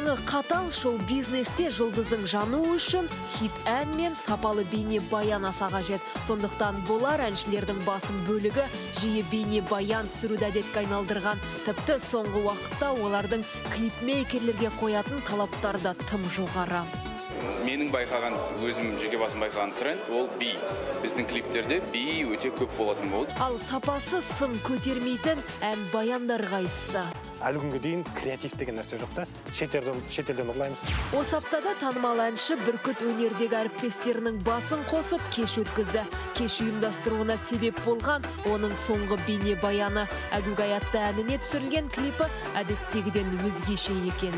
Жаңы қатал шоу-бизнесте жұлдыздың жану үшін хит ән мен сапалы бейне баян аса қажет. Сондықтан болар әншілердің басым бөлігі жиі бейне баян түсіруді әдетке айналдырған. Тіпті соңғы уақытта олардың клипмейкерлерге қоятын талаптары да тым жоғары. Менің байқаған, өзім жеке басым байқаған тренд ол би. Біздің клиптерде би өте көп болатын болды. Ал сапасы сын көтермейтін ән баяндар қайсысы? Әлі күнге дейін креатив деген нәрсе жоқ та, шетелден ұрлаймыз. Осы аптада танымал әнші Бүркіт өнердегі әріптестерінің басын қосып кеш өткізді. Кеш ұйымдастыруына себеп болған оның соңғы бейне баяны. Әгугай атты әніне түсірілген клипі әдеттегіден өзгеше екен.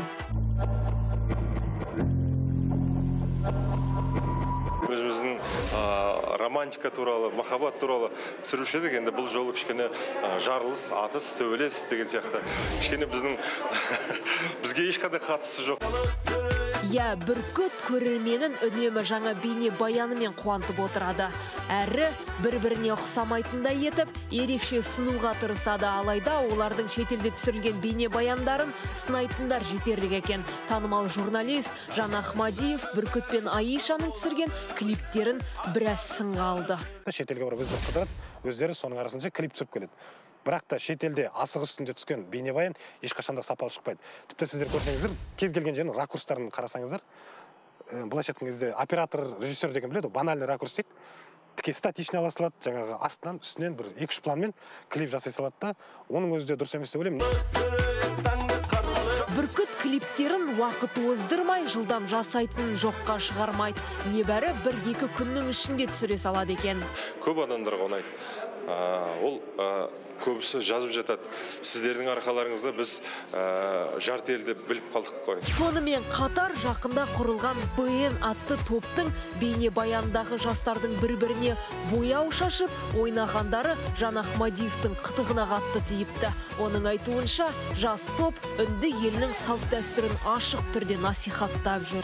Өзіміздің романтика туралы, махаббат туралы түсіруші едік, енді бұл жолы кішкене жарылыс, атыс, төбелес деген сияқты. Кішкене бізге ешқандай қатысы жоқ. Я, Бүркіт көрерменін үнемі жаңа бейне баянымен қуантып отырады. Әрі бір-біріне ұқсамайтындай етіп, ерекше сынуға тырысады. Алайда олардың шетелде түсірілген бейне баяндарын сынайтындар жетерлік екен. Танымал журналист Жан Ахмадиев Бүркіт пен Аишаның түсірген клиптерін біраз сынға алды. Шетелге барып өздері қыдырады, өздері соның арасында клип түсіріп келеді. Бірақ та шетелде асық үстінде түскен бейнебаян ешқашанда сапалы шықпайды. Тіпті сіздер көрсеңіздер, кез келген жердің ракурстарын қарасаңыздар, былайша айтқан кезде оператор, режиссер деген біледі, банальный ракурс дейді. Тіке статичный ала салады, жаңағы астынан, үстінен бір 2-3 планмен клип жасай салады да, оның өзі де дұрыс емес деп ойлаймын. Бүркіт клиптерін уақыт оздырмай, жылдам жасайтын жоққа шығармайды. Небәрі 1-2 күннің ішінде түсіре салады екен. Көп адамдарға ұнайды. Ол көбісі жазып жатады. Сіздердің арқаларыңызда біз жарты елді біліп қалдық қой. Сонымен қатар жақында құрылған БН атты топтың бейне баяндағы жастардың бір-біріне бояу шашып, ойнағандары Жан Ахмадиевтің қытығына қатты тиіпті. Оның айтуынша, жас топ үнді елінің салт дәстүрін ашық түрде насихаттап жүр.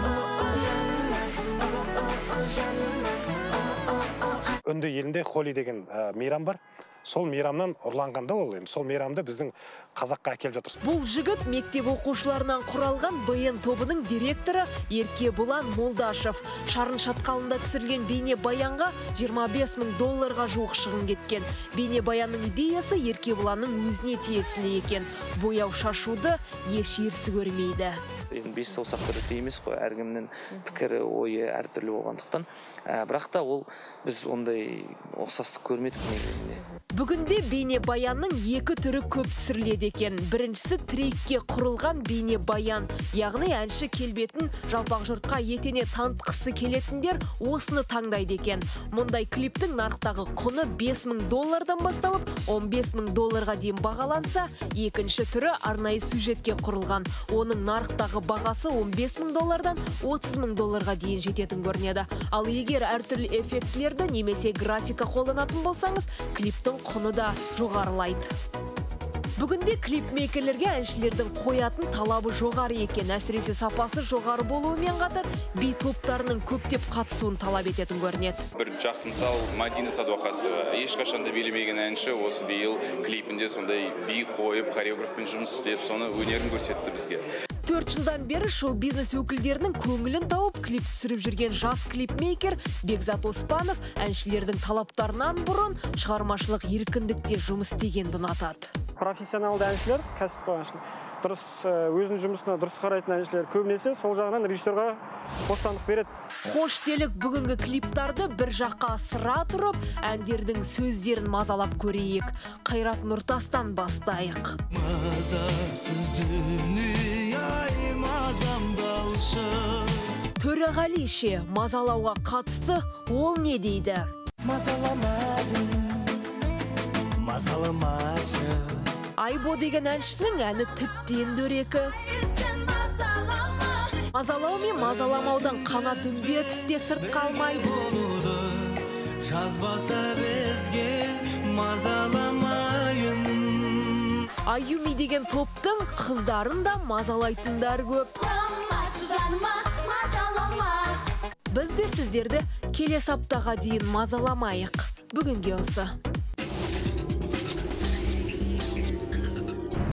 Үнді елінде Холи деген мейрам бар. Сол мейрамнан ұрланғанда ол, сол мейрамды біздің қазаққа әкеліп жатыр. Бұл жігіт мектеп оқушыларынан құралған БН тобының директоры Еркебұлан Молдашев. Шарын шатқалында түсірілген бейне баянға $25,000 жуық шығын кеткен. Бейне баянның идеясы Еркебұланның өзіне тиесілі екен. Бояу шашуды еш ерсі көрмейді. Бес саусақ бірдей емес қой, әркімнің пікірі, ойы әртүрлі болғандықтан. Бірақ та ол біз ондай ұқсастық көрмедік негізінде. Бүгінде бейне баянның 2 түрі көп түсіріледі екен. Біріншісі трекке құрылған бейне баян. Яғни әнші келбетін жалпақ жұртқа етене танытқысы келетіндер осыны таңдайды екен. Мұндай клиптің нарықтағы құны $5,000 басталып, $15,000 дейін бағаланса, екінші түрі арнайы сюжетке құрылған. Оның нарықтағы бағасы $15,000-дан $30,000 дейін жететін көрінеді. Ал егер әртүрлі эффектілерді немесе графика қолданатын болсаңыз, клиптің құны да жоғарылайды. Бүгінде клипмейкерлерге әншілердің қоятын талабы жоғары екен. Әсіресе сапасы жоғары болуымен қатар би топтарының көптеп қатысуын талап ететін көрінеді. Бір жақсы мысал Мадина Садуақасова. Ешқашанда билемеген әнші осы биыл клипінде сондай би қойып, хореографпен жұмыс істеп, соны өнерін көрсетті бізге. 4 жылдан бері шоу-бизнес өкілдерінің көңілін тауып клип түсіріп жүрген жас клипмейкер Бекзат Оспанов әншілердің талаптарынан бұрын шығармашылық еркіндікте жұмыс істегенді ұнатады. Профессионалды әншілер, кәсіпқой әншілер, дұрыс өзінің жұмысына дұрыс қарайтын әншілер көбінесе сол жағынан режиссерға бостандық береді. Хош делік бүгінгі клиптарды бір жаққа асыра тұрып, әндердің сөздерін мазалап көрейік. Қайрат Нұртастан бастайық. Мазасыз дүние мазамдалшы. Төреғали ше, мазалауға қатысты ол не дейді? Мазаламадың, мазаламашы. Айбо деген әншінің әні тіптен дөрекі. Мазалау мен мазаламаудан Қанат Үмбетов те сырт қалмайды. Жазбаса бізге мазаламайын. Аюми деген топтың қыздарын да мазалайтындар көп. Біз де сіздерді келесі аптаға дейін мазаламайық. Бүгінге осы.